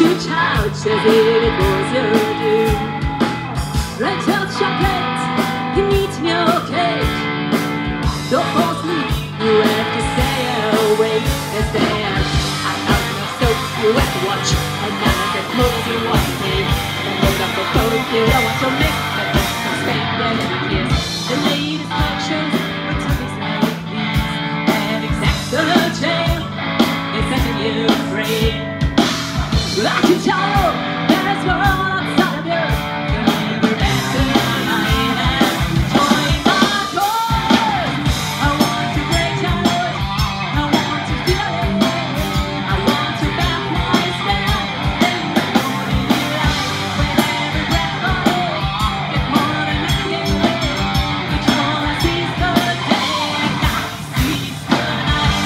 to touch as if it was your due. Red hot chocolate, you need your cake. Don't fall asleep, you have to stay awake and stay out. I have enough soap, you have to watch, and none of the clothes you want to take. And look up the clothes you don't want to make, but don't spend any kiss. The latest talk shows were topics like these, and exact the jail is setting you free. Well, I can tell you, there's a world outside of you. You're better tonight and join my chorus. I want to break out, I want to feel it. I want to back my stand in the morning light. With every breath I take, get more than I can give. Each one I seize the day and I seize the night.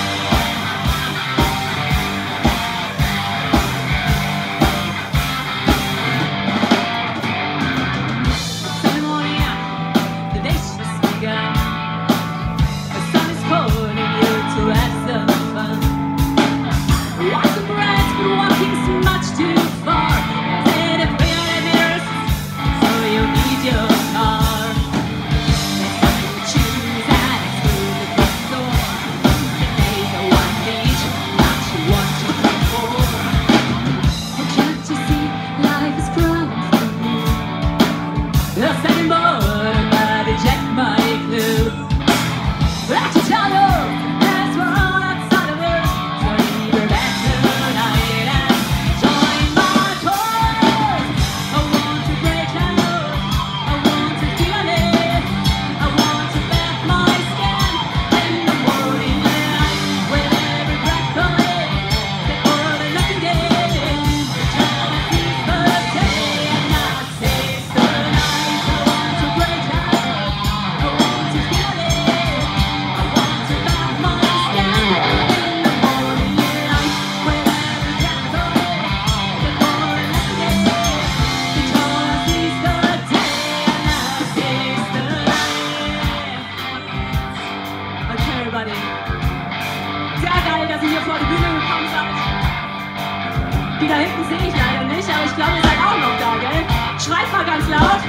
Sunday morning out, the day's just begun. The sun is calling you to have some fun. Walking bright, but walking's much too far. There's a million years, so you need your car. There's something to choose and it's through the front door. Today's a one beach, not you want to be more. And can't you see life is crying for me? The second board about to check my clue. But I can tell you, there's one outside of you. So you're back tonight and join my chorus. I want to break out, I want to feel it. I want to back my skin in the morning light. With every breath I take, get more than I can give. Trying to seize the day and not seize the night. I want to break out, I want to feel it. I want to back my skin in the morning light. With every breath I take, get more than I can give. Trying to seize the day and not seize the night. Okay, everybody. Sehr geil, dass ihr hier vor die Bühne gekommen seid. Die da hinten sehe ich leider nicht, aber ich glaube, ihr seid auch noch da, gell? Schreit mal ganz laut.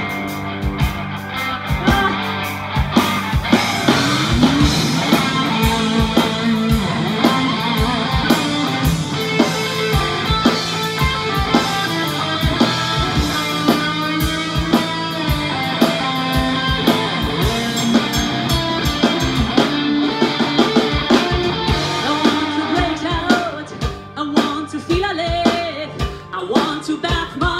Ah. I want to break out, I want to feel alive, I want to back my